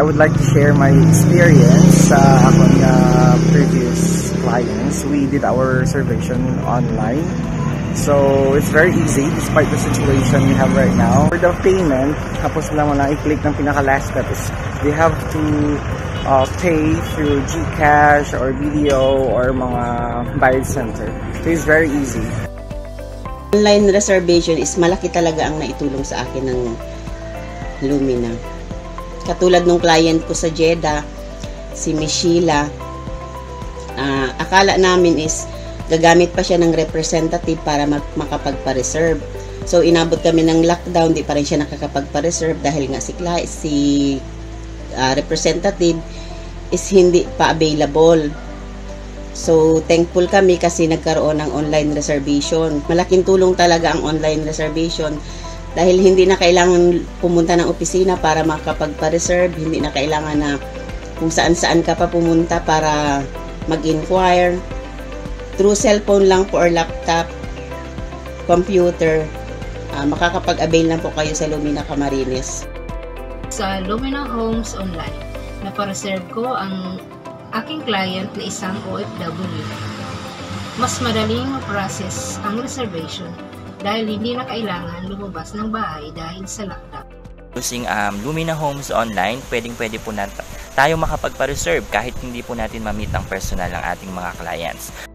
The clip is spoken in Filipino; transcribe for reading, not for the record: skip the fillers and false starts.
would like to share my experience sa akong previous clients. We did our reservation online. So, it's very easy despite the situation we have right now. For the payment, tapos lang mo lang i-click ng pinaka-last step is they have to pay through GCash or video or mga bayad center. So, it's very easy. Online reservation is malaki talaga ang naitulong sa akin ng Lumina. Katulad nung client ko sa Jeddah, si Michela, akala namin is gagamit pa siya ng representative para makapagpa-reserve. So, inabot kami ng lockdown, di pa rin siya nakakapagpa-reserve dahil nga si representative is hindi pa available. So, thankful kami kasi nagkaroon ng online reservation. Malaking tulong talaga ang online reservation dahil hindi na kailangan pumunta ng opisina para makapagpa-reserve, hindi na kailangan na kung saan-saan ka pa pumunta para mag-inquire. Through cellphone lang po or laptop, computer, makakapag-avail na po kayo sa Lumina Camarines. Sa Lumina Homes Online, napareserve ko ang aking client na isang OFW. Mas madaling ma-process ang reservation dahil hindi na kailangan lumabas ng bahay dahil sa lockdown. Using Lumina Homes Online, pwedeng-pwede po tayo makapagpa-reserve kahit hindi po natin ma-meet ang personal ng ating mga clients.